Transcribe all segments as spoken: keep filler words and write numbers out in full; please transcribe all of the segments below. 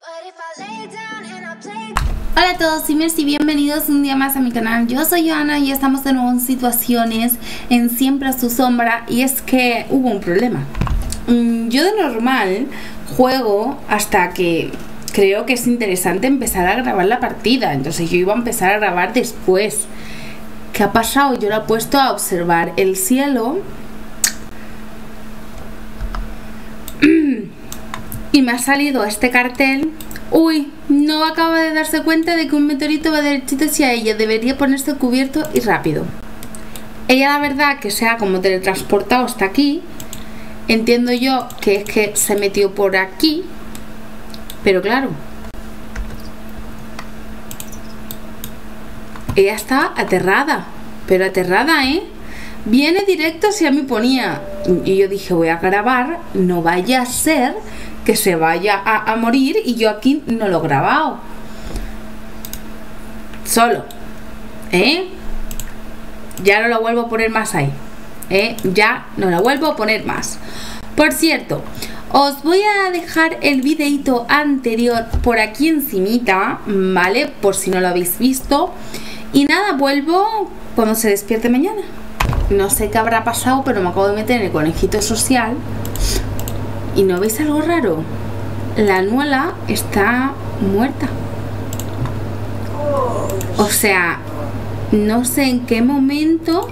Hola a todos simers y bienvenidos un día más a mi canal. Yo soy Joana y estamos de nuevo en situaciones en Siempre a su sombra. Y es que hubo un problema. Yo de normal juego hasta que creo que es interesante empezar a grabar la partida. Entonces yo iba a empezar a grabar después. ¿Qué ha pasado? Yo lo he puesto a observar el cielo y me ha salido este cartel. Uy, no acaba de darse cuenta de que un meteorito va derechito hacia ella. Debería ponerse cubierto y rápido. Ella la verdad que se ha como teletransportado hasta aquí. Entiendo yo que es que se metió por aquí. Pero claro, ella está aterrada. Pero aterrada, ¿eh? Viene directo hacia mí, ponía. Y yo dije, voy a grabar. No vaya a ser que se vaya a, a morir y yo aquí no lo he grabado. Solo. ¿Eh? Ya no lo vuelvo a poner más ahí. ¿Eh? Ya no lo vuelvo a poner más. Por cierto, os voy a dejar el videito anterior por aquí encimita, ¿vale? Por si no lo habéis visto. Y nada, vuelvo cuando se despierte mañana. No sé qué habrá pasado, pero me acabo de meter en el conejito social. ¿Y no veis algo raro? La Nuala está muerta. O sea, no sé en qué momento.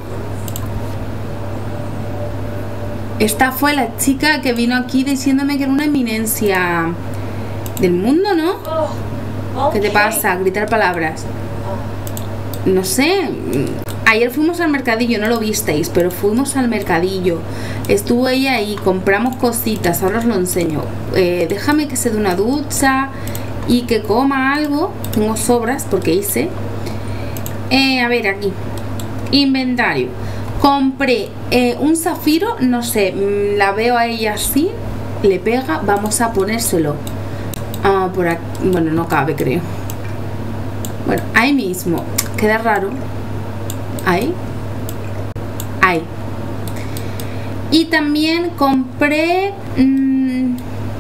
Esta fue la chica que vino aquí diciéndome que era una eminencia del mundo, ¿no? ¿Qué te pasa? Gritar palabras. No sé. Ayer fuimos al mercadillo, no lo visteis, pero fuimos al mercadillo. Estuvo ella ahí, compramos cositas, ahora os lo enseño. Eh, déjame que se dé una ducha y que coma algo. Tengo sobras porque hice. Eh, a ver, aquí. Inventario. Compré eh, un zafiro, no sé, la veo a ella así, le pega, vamos a ponérselo. Ah, por aquí, bueno, no cabe, creo. Bueno, ahí mismo, queda raro. Ahí. Ahí. Y también compré... Mmm,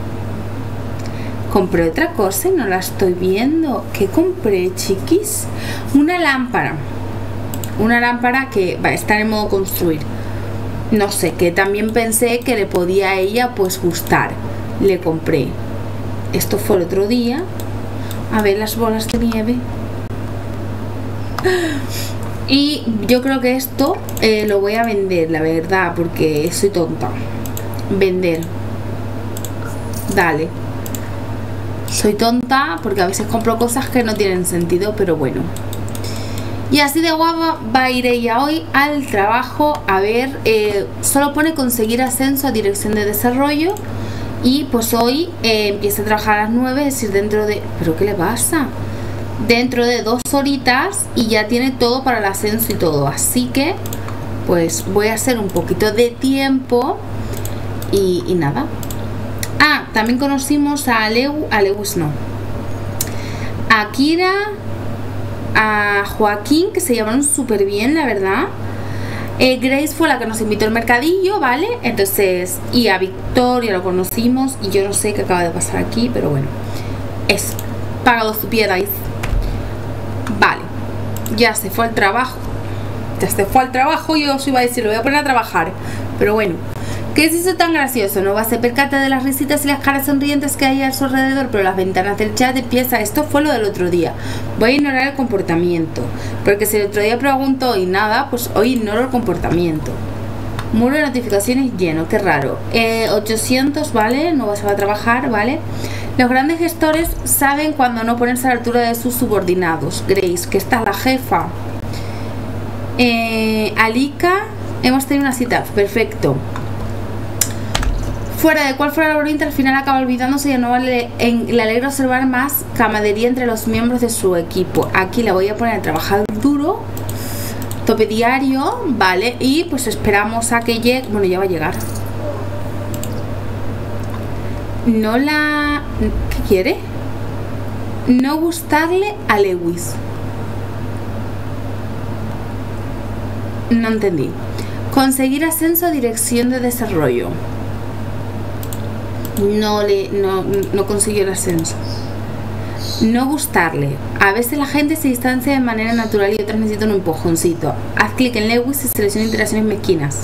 compré otra cosa y no la estoy viendo. ¿Qué compré, chiquis? Una lámpara. Una lámpara que va a estar en modo construir. No sé, que también pensé que le podía a ella pues gustar. Le compré. Esto fue el otro día. A ver las bolas de nieve. Y yo creo que esto eh, lo voy a vender, la verdad, porque soy tonta. Vender. Dale. Soy tonta porque a veces compro cosas que no tienen sentido, pero bueno. Y así de guapa va a ir ella hoy al trabajo. A ver, eh, solo pone conseguir ascenso a dirección de desarrollo. Y pues hoy eh, empieza a trabajar a las nueve, es decir, dentro de... ¿Pero qué le pasa? Dentro de dos horitas y ya tiene todo para el ascenso y todo. Así que pues voy a hacer un poquito de tiempo y, y nada. Ah, también conocimos a Lewis, a Lewis no, a Kira, a Joaquín, que se llamaron súper bien, la verdad. eh, Grace fue la que nos invitó al mercadillo, ¿vale? Entonces, y a Victoria lo conocimos. Y yo no sé qué acaba de pasar aquí, pero bueno, es pagado su piedad. Vale, ya se fue al trabajo. Ya se fue al trabajo. Yo os iba a decir, lo voy a poner a trabajar. Pero bueno, ¿qué es eso tan gracioso? No va a ser percata de las risitas y las caras sonrientes que hay a su alrededor, pero las ventanas del chat empieza. Esto fue lo del otro día. Voy a ignorar el comportamiento, porque si el otro día pregunto y nada, pues hoy ignoro el comportamiento. Muro de notificaciones lleno, qué raro. eh, ochocientos, ¿vale? No vas a trabajar, ¿vale? Los grandes gestores saben cuando no ponerse a la altura de sus subordinados. Grace, que esta es la jefa. eh, Alika, hemos tenido una cita, perfecto. Fuera de cuál fuera la laberinto, al final acaba olvidándose y ya no vale. En, le alegra observar más camaradería entre los miembros de su equipo. Aquí la voy a poner a trabajar duro. Tope diario, vale. Y pues esperamos a que llegue. Bueno, ya va a llegar. No la... ¿Qué quiere? No gustarle a Lewis. No entendí. Conseguir ascenso a dirección de desarrollo. No le no, no consiguió el ascenso. No gustarle. A veces la gente se distancia de manera natural y otras necesitan un empujoncito. Haz clic en Lewis y selecciona interacciones mezquinas.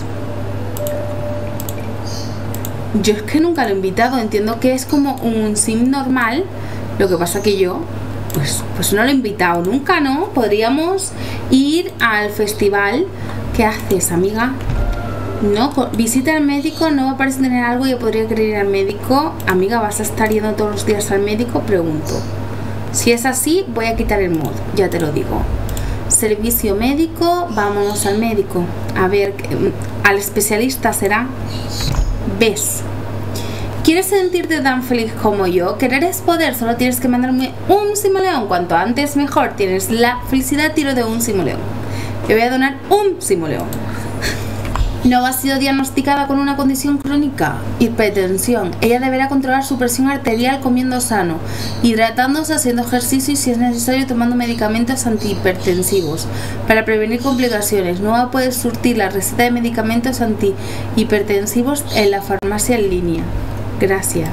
Yo es que nunca lo he invitado. Entiendo que es como un sim normal. Lo que pasa que yo Pues, pues no lo he invitado nunca, ¿no? Podríamos ir al festival. ¿Qué haces, amiga? No, visita al médico, no me parece tener algo. Yo podría querer ir al médico. Amiga, ¿vas a estar yendo todos los días al médico? Pregunto. Si es así, voy a quitar el mod, ya te lo digo. Servicio médico, vámonos al médico. A ver, al especialista será. ¿Ves? ¿Quieres sentirte tan feliz como yo? Querer es poder, solo tienes que mandarme un simoleón. Cuanto antes mejor. Tienes la felicidad, tiro de un simoleón. Te voy a donar un simoleón. Nova ha sido diagnosticada con una condición crónica, hipertensión. Ella deberá controlar su presión arterial comiendo sano, hidratándose, haciendo ejercicio y si es necesario tomando medicamentos antihipertensivos para prevenir complicaciones. Nova puede surtir la receta de medicamentos antihipertensivos en la farmacia en línea. Gracias.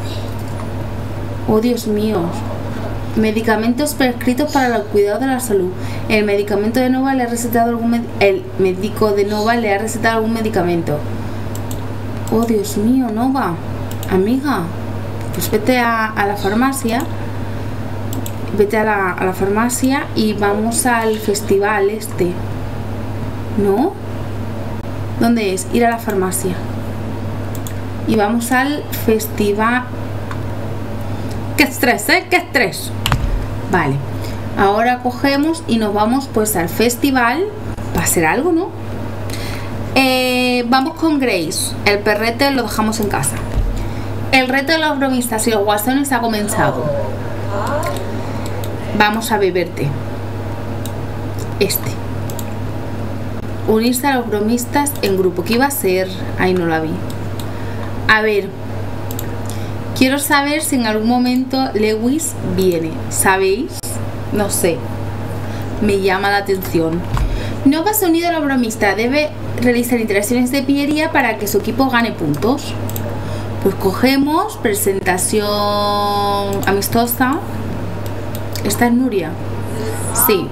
Oh, Dios mío. Medicamentos prescritos para el cuidado de la salud. El medicamento de Nova le ha recetado algún med el médico de Nova le ha recetado algún medicamento. Oh, Dios mío, Nova. Amiga, pues vete a, a la farmacia. Vete a la, a la farmacia y vamos al festival este. ¿No? ¿Dónde es? Ir a la farmacia. Y vamos al festival. ¡Qué estrés, eh! ¡Qué estrés! Vale, ahora cogemos y nos vamos pues al festival. Va a ser algo, ¿no? Eh, vamos con Grace. El perrete lo dejamos en casa. El reto de los bromistas y los guasones ha comenzado. Vamos a beberte. Este. Unirse a los bromistas en grupo. ¿Qué iba a ser? Ahí no la vi. A ver. Quiero saber si en algún momento Lewis viene. ¿Sabéis? No sé. Me llama la atención. Nova se ha unido a la bromista. Debe realizar interacciones de pillería para que su equipo gane puntos. Pues cogemos presentación amistosa. ¿Esta es Nuria? Sí.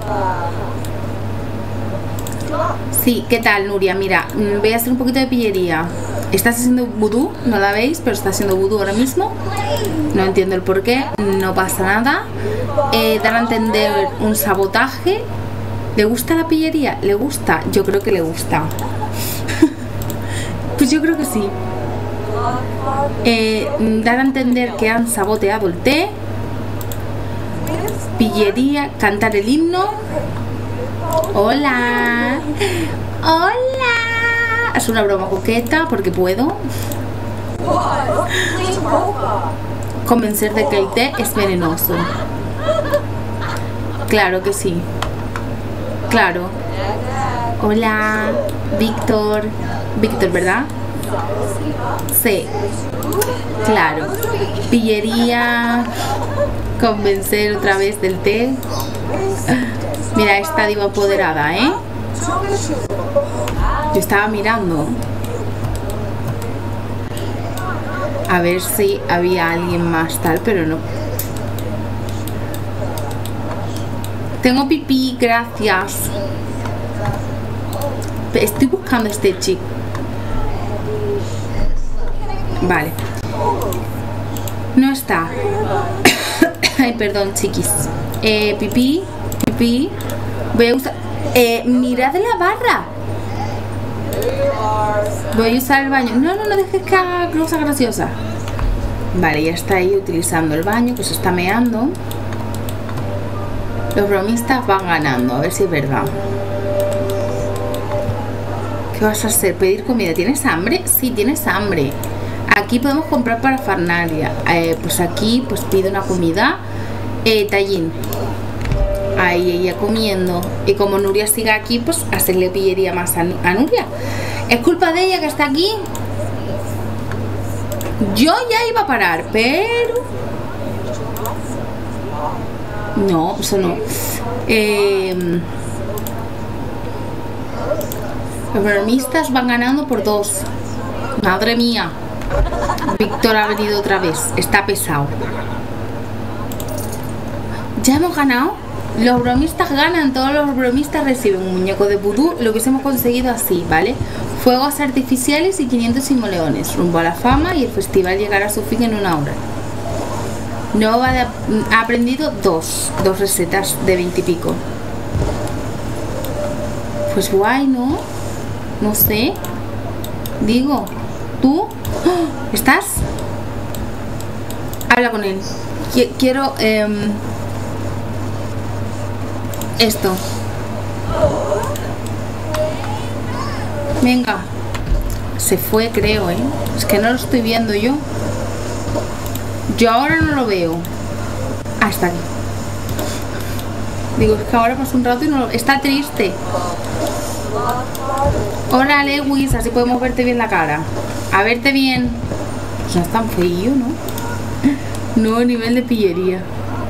Sí, ¿qué tal, Nuria? Mira, voy a hacer un poquito de pillería. Estás haciendo vudú, no la veis, pero está haciendo vudú ahora mismo. No entiendo el por qué, no pasa nada. Eh, dar a entender un sabotaje. ¿Le gusta la pillería? ¿Le gusta? Yo creo que le gusta. Pues yo creo que sí. Eh, dar a entender que han saboteado el té. Pillería, cantar el himno. Hola. Hola. Es una broma coqueta porque puedo. Convencer de que el té es venenoso. Claro que sí. Claro. Hola, Víctor. Víctor, ¿verdad? Sí. Claro. Pillería. Convencer otra vez del té. Mira, esta diva apoderada, ¿eh? Yo estaba mirando a ver si había alguien más tal, pero no. Tengo pipí, gracias. Estoy buscando a este chico. Vale. No está. Ay, perdón, chiquis. Eh, pipí, pipí. Voy a usar... Eh, mirad la barra. Voy a usar el baño. No, no, no dejes que haga cosa graciosa. Vale, ya está ahí utilizando el baño, que se está meando. Los bromistas van ganando, a ver si es verdad. ¿Qué vas a hacer? ¿Pedir comida? ¿Tienes hambre? Sí, tienes hambre. Aquí podemos comprar para Farnalia. Eh, pues aquí pues pide una comida. Eh, tallín. Ahí ella comiendo. Y como Nuria sigue aquí, pues hacerle pillería más a, a Nuria. ¿Es culpa de ella que está aquí? Yo ya iba a parar, pero... No, eso no. Eh... Los bromistas van ganando por dos. Madre mía. Víctor ha venido otra vez. Está pesado. Ya hemos ganado. Los bromistas ganan, todos los bromistas reciben un muñeco de vudú. Lo hubiésemos conseguido así, ¿vale? Fuegos artificiales y quinientos simoleones. Rumbo a la fama y el festival llegará a su fin en una hora. Nova de, ha aprendido dos, dos recetas de veinte y pico. Pues guay, ¿no? No sé. Digo, ¿tú? ¡Oh! ¿Estás? Habla con él. Qu quiero... Eh, esto. Venga. Se fue, creo, ¿eh? Es que no lo estoy viendo yo. Yo ahora no lo veo. Hasta aquí. Digo, es que ahora pasa un rato y no lo... Está triste. Hola, Lewis. Así podemos verte bien la cara. A verte bien. Pues no es tan feo, ¿no? Nuevo nivel de pillería.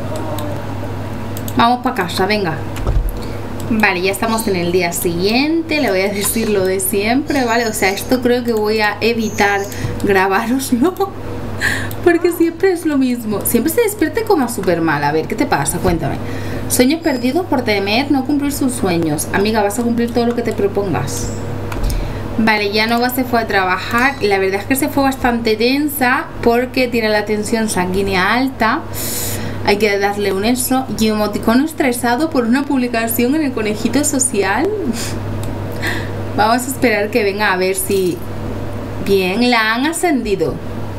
Vamos para casa, venga. Vale, ya estamos en el día siguiente. Le voy a decir lo de siempre, ¿vale? O sea, esto creo que voy a evitar grabaroslo, porque siempre es lo mismo. Siempre se despierte como súper mal. A ver, ¿qué te pasa? Cuéntame. Sueños perdidos por temer no cumplir sus sueños. Amiga, vas a cumplir todo lo que te propongas. Vale, ya Nova se fue a trabajar. La verdad es que se fue bastante tensa porque tiene la tensión sanguínea alta. Hay que darle un eso. Y emoticono estresado por una publicación en el conejito social. Vamos a esperar que venga a ver si... Bien, la han ascendido.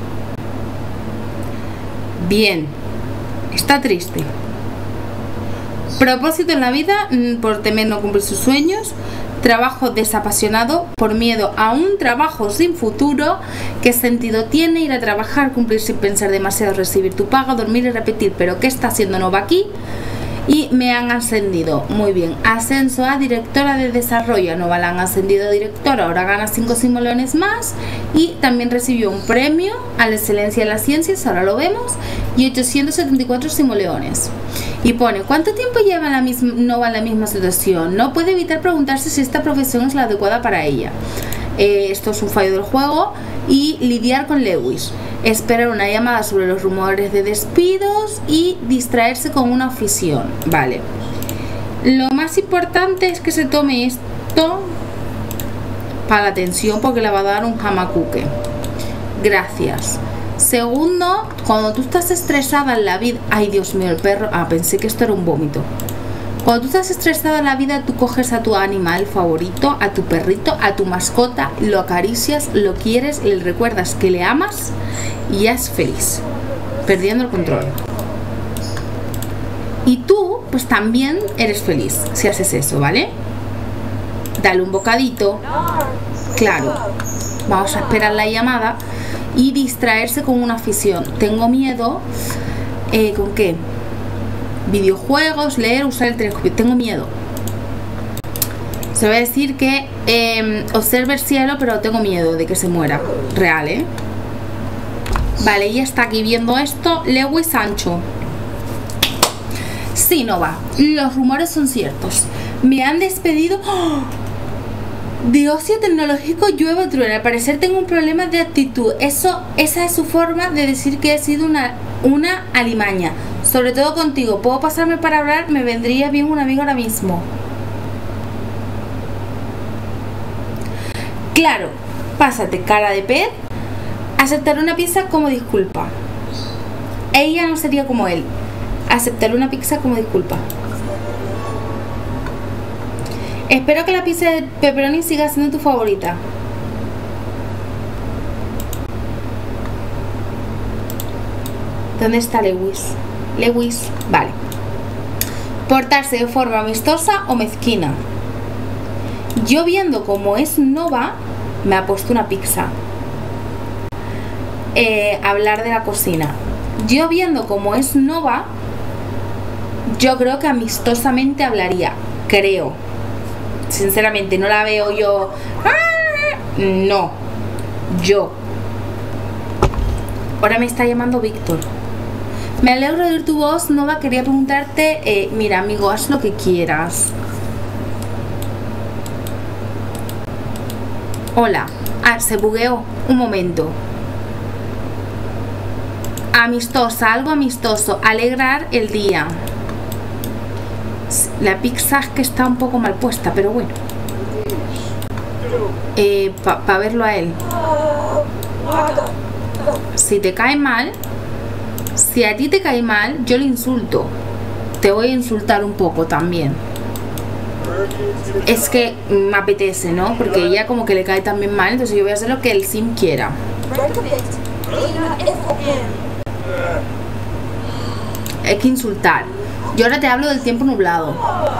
Bien. Está triste. Propósito en la vida por temer no cumplir sus sueños. Trabajo desapasionado por miedo a un trabajo sin futuro. ¿Qué sentido tiene ir a trabajar, cumplir sin pensar demasiado, recibir tu paga, dormir y repetir? ¿Pero qué está haciendo Nova aquí? Y me han ascendido. Muy bien. Ascenso a directora de desarrollo. A Nova la han ascendido a directora. Ahora gana cinco simoleones más. Y también recibió un premio a la excelencia en las ciencias. Ahora lo vemos. Y ochocientos setenta y cuatro simoleones. Y pone, ¿cuánto tiempo lleva la misma, Nova en la misma situación? No puede evitar preguntarse si esta profesión es la adecuada para ella. Eh, esto es un fallo del juego. Y lidiar con Lewis. Esperar una llamada sobre los rumores de despidos y distraerse con una afición. Vale. Lo más importante es que se tome esto para la atención porque le va a dar un hamacuque. Gracias. Segundo, cuando tú estás estresada en la vida... Ay, Dios mío, el perro... Ah, pensé que esto era un vómito. Cuando tú estás estresada en la vida, tú coges a tu animal favorito, a tu perrito, a tu mascota, lo acaricias, lo quieres, le recuerdas que le amas y ya es feliz, perdiendo el control. Y tú, pues también eres feliz si haces eso, ¿vale? Dale un bocadito. Claro. Vamos a esperar la llamada y distraerse con una afición. Tengo miedo. Eh, ¿Con qué? Videojuegos, leer, usar el telescopio. Tengo miedo. Se va a decir que eh, observe el cielo, pero tengo miedo de que se muera. Real, ¿eh? Vale, ella está aquí viendo esto. Lewis Sancho. Sí, Nova. Los rumores son ciertos. Me han despedido. ¡Oh! De ocio tecnológico llueve o truena. Al parecer tengo un problema de actitud. Eso, esa es su forma de decir que he sido una, una alimaña. Sobre todo contigo. ¿Puedo pasarme para hablar? Me vendría bien un amigo ahora mismo. Claro. Pásate, cara de pez. Aceptar una pizza como disculpa. Ella no sería como él. Aceptar una pizza como disculpa. Espero que la pizza de pepperoni siga siendo tu favorita. ¿Dónde está Lewis? Lewis, vale. Portarse de forma amistosa o mezquina. Yo viendo cómo es Nova, me ha puesto una pizza. Eh, hablar de la cocina. Yo viendo cómo es Nova, yo creo que amistosamente hablaría. Creo. Sinceramente, no la veo yo. No. Yo. Ahora me está llamando Víctor. Me alegro de oír tu voz, Nova. Quería preguntarte, eh, mira, amigo, haz lo que quieras. Hola. Ah, se bugueó. Un momento. Amistosa, algo amistoso. Alegrar el día. La pizza es que está un poco mal puesta, pero bueno. Eh, para pa verlo a él. Si te cae mal, si a ti te cae mal, yo le insulto. Te voy a insultar un poco también. Es que me apetece, ¿no? Porque ella como que le cae también mal, entonces yo voy a hacer lo que el sim quiera. Hay que insultar. Yo ahora te hablo del tiempo nublado.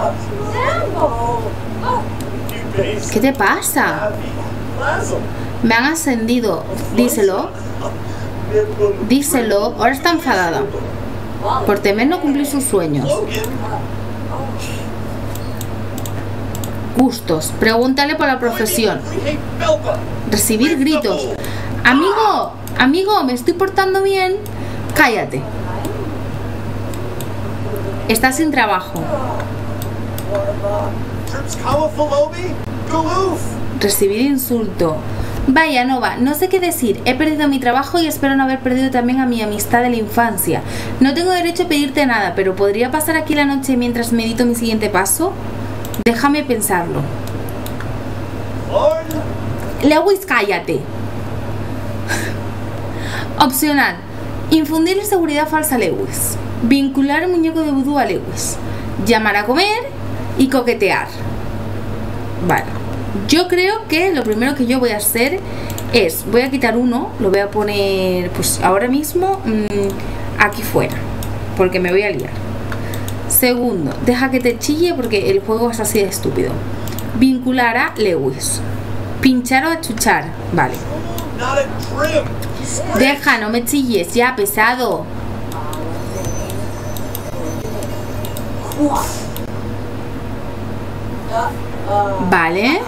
¿Qué te pasa? Me han ascendido. Díselo. Díselo. Ahora está enfadada por temer no cumplir sus sueños. Gustos. Pregúntale por la profesión. Recibir gritos. Amigo, amigo, me estoy portando bien. Cállate. Estás sin trabajo. Recibir insulto. Vaya, Nova, no sé qué decir. He perdido mi trabajo y espero no haber perdido también a mi amistad de la infancia. No tengo derecho a pedirte nada, pero ¿podría pasar aquí la noche mientras medito mi siguiente paso? Déjame pensarlo. Lewis, cállate. Opcional. Infundir seguridad falsa a Lewis. Vincular el muñeco de vudú a Lewis. Llamar a comer y coquetear. Vale. Yo creo que lo primero que yo voy a hacer es, voy a quitar uno, lo voy a poner pues ahora mismo mmm, aquí fuera, porque me voy a liar. Segundo, deja que te chille porque el juego es así de estúpido. Vincular a Lewis. Pinchar o achuchar. Vale. Deja, no me chilles, ya, pesado. Vale.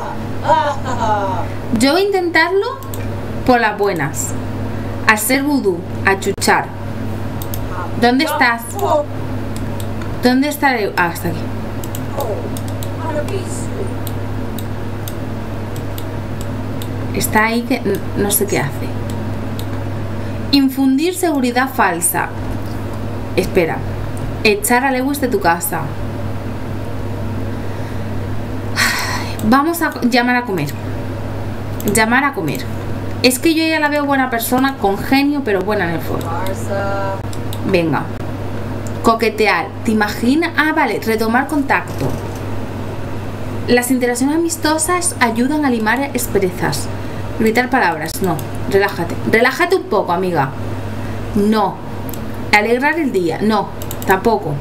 Yo voy a intentarlo por las buenas. Hacer vudú, achuchar. ¿Dónde estás? ¿Dónde está? Ah, está aquí. Está ahí que no sé qué hace. Infundir seguridad falsa. Espera. Echar a Lewis de tu casa. Vamos a llamar a comer. Llamar a comer. Es que yo ya la veo buena persona, con genio, pero buena en el fondo. Venga. Coquetear. ¿Te imaginas? Ah, vale. Retomar contacto. Las interacciones amistosas ayudan a limar asperezas. Gritar palabras. No. Relájate. Relájate un poco, amiga. No. Alegrar el día. No. Tampoco.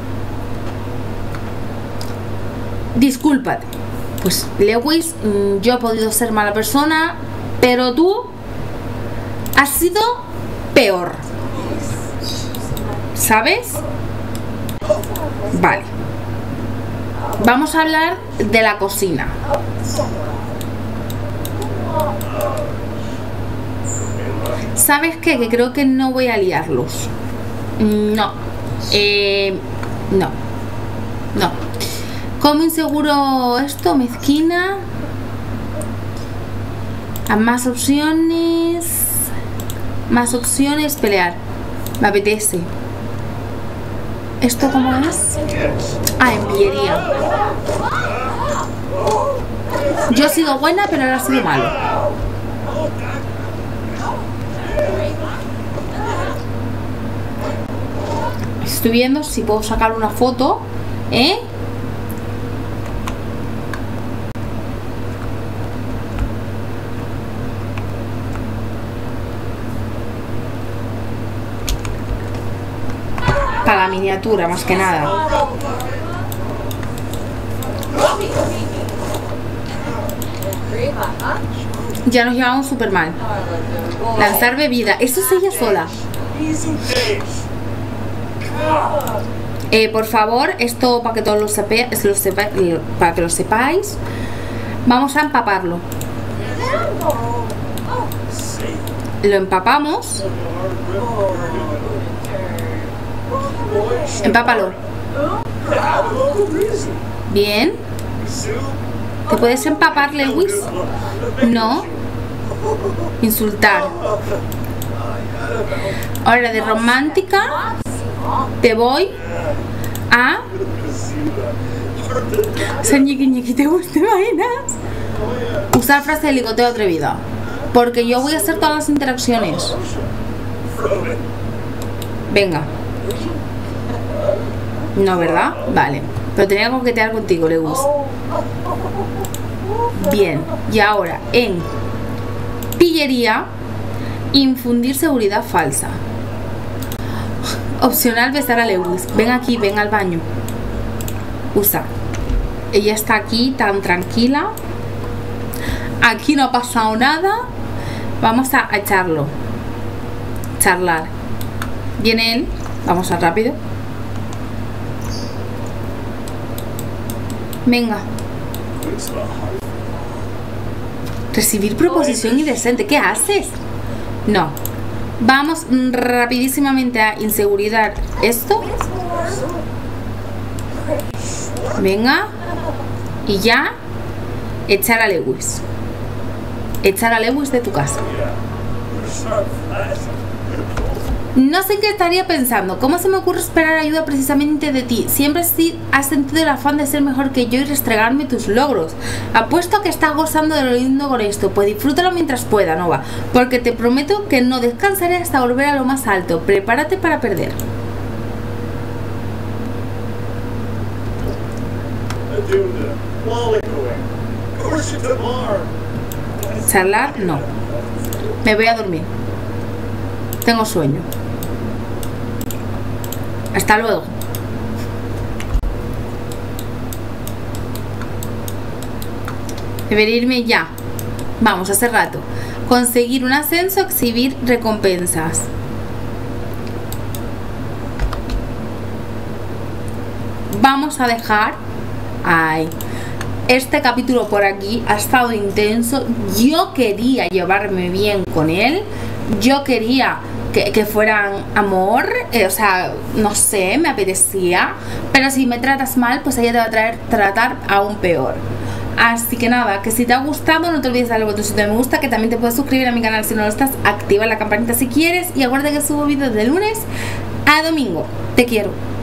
Discúlpate. Pues Lewis, yo he podido ser mala persona, pero tú has sido peor. ¿Sabes? Vale. Vamos a hablar de la cocina. ¿Sabes qué? Que creo que no voy a liarlos. No. Eh, no. No. Como inseguro esto, mezquina. A más opciones. Más opciones, pelear. Me apetece. ¿Esto cómo es? Ah, en pillería. Yo he sido buena, pero ahora he sido malo. Estoy viendo si puedo sacar una foto. ¿Eh? Para la miniatura, más que nada. Ya nos llevamos súper mal. Lanzar bebida. Eso es ella sola. Eh, por favor, esto para que todos lo sepáis, lo sepa, para que lo sepáis, vamos a empaparlo. Lo empapamos. Empápalo. Bien. ¿Te puedes empapar, Lewis? No. Insultar. Ahora de romántica te voy ¿Ah? Ser ñiqui ñiqui, ¿te gusta, te imaginas? Usar frase de ligoteo atrevida. Porque yo voy a hacer todas las interacciones. Venga. No, ¿verdad? Vale. Pero tenía que coquetear contigo, Lewis. Bien. Y ahora, en pillería, infundir seguridad falsa. Opcional, besar a Lewis. Ven aquí, ven al baño. Usa. Ella está aquí tan tranquila. Aquí no ha pasado nada. Vamos a, a echarlo. Charlar. Viene él. Vamos a rápido. Venga. Recibir proposición indecente. ¿Qué haces? No. Vamos rapidísimamente a inseguridad. Esto. Venga. Y ya. Echar a Lewis. Echar a Lewis de tu casa. No sé en qué estaría pensando. ¿Cómo se me ocurre esperar ayuda precisamente de ti? Siempre has sentido el afán de ser mejor que yo y restregarme tus logros. Apuesto a que estás gozando de lo lindo con esto. Pues disfrútalo mientras pueda, Nova. Porque te prometo que no descansaré hasta volver a lo más alto. Prepárate para perder. Charlar, no. Me voy a dormir. Tengo sueño. Hasta luego. Debería irme ya. Vamos, hace rato. Conseguir un ascenso, exhibir recompensas. Vamos a dejar... Ay... Este capítulo por aquí ha estado intenso. Yo quería llevarme bien con él. Yo quería que, que fueran amor. Eh, o sea, no sé, me apetecía. Pero si me tratas mal, pues ella te va a traer, tratar aún peor. Así que nada, que si te ha gustado, no te olvides de darle al botoncito de me gusta. Que también te puedes suscribir a mi canal si no lo estás. Activa la campanita si quieres. Y acuérdate que subo vídeos de lunes a domingo. Te quiero.